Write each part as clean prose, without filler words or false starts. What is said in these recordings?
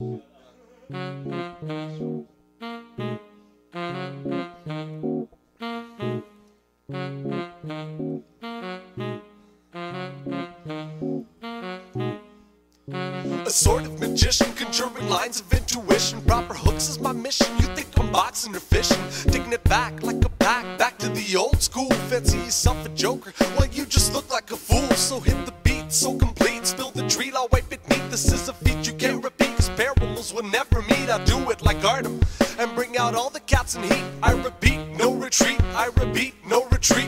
A sort of magician, conjuring lines of intuition. Proper hooks is my mission. You think I'm boxing or fishing? Digging it back like a pack, back to the old school. Fancy yourself a joker, well you just look like a fool. So hit the beat, so complete. Spill the treat, I'll wipe it neat. This is a feat you can't repeat, cause parallels will never meet. I do it like Artem, and bring out all the cats in heat. I repeat, no retreat. I repeat, no retreat.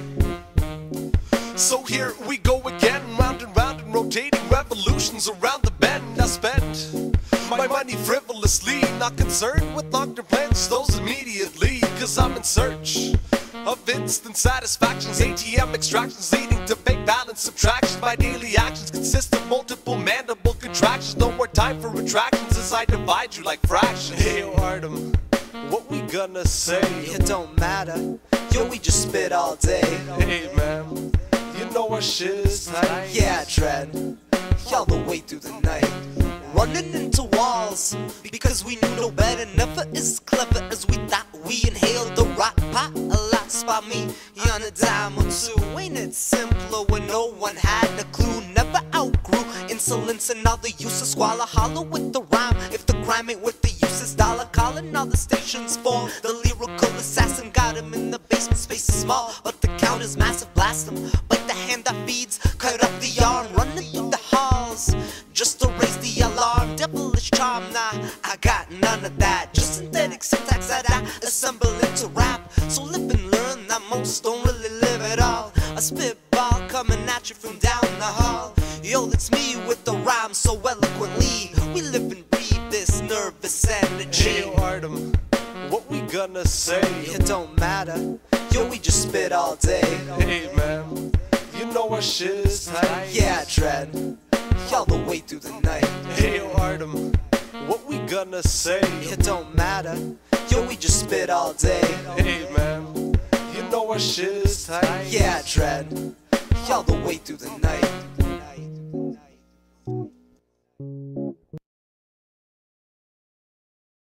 So here we go again, round and rotating revolutions around the bend. I spend my money frivolously, not concerned with long-term plans, those immediately. Cause I'm in search of instant satisfactions, ATM extractions leading to big balance subtractions. My daily actions consist of multiple mandible contractions. No more time for retractions as I divide you like fractions. Hey Artem, what we gonna say? It don't matter, yo, we just spit all day. Hey man, you know our shit is tight. Yeah, Dread, y'all the way through the night. Running into walls, because we knew no better. Never as clever as we thought. We inhaled the rock pot, a lot spot me on a dime or two. Ain't it simpler when no one had a clue? Never outgrew insolence and all the use of squalor. Hollow with the rhyme, if the crime ain't worth the use, it's dollar. Calling all the stations for the lyrical assassin. Got him in the basement, space is small, but the count is massive. Blast him, bite the hand that feeds, cut up the arm, running through the halls just to raise the alarm. Devilish charm, nah, I got none of that. Just synthetic syntax that I assemble into rap. So live and learn that most don't really live at all. A spitball coming at you from down the hall. Yo, it's me with the rhyme so eloquently. We live and breathe this nervous energy. Hey Artem, what we gonna say? It don't matter, yo, we just spit all day. Hey man, you know our shit is tight. Yeah, Dread, y'all the way through the night. Hey Artem, what we gonna say? It don't matter, yo, we just spit all day. Hey man, you know our shit is tight. Yeah, Dread, y'all the way through the night.